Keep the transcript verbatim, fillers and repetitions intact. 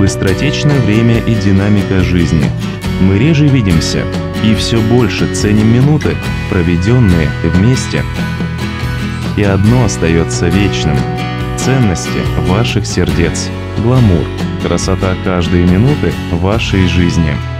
быстротечное время и динамика жизни. Мы реже видимся и все больше ценим минуты, проведенные вместе. И одно остается вечным – ценности ваших сердец, гламур, красота каждой минуты вашей жизни.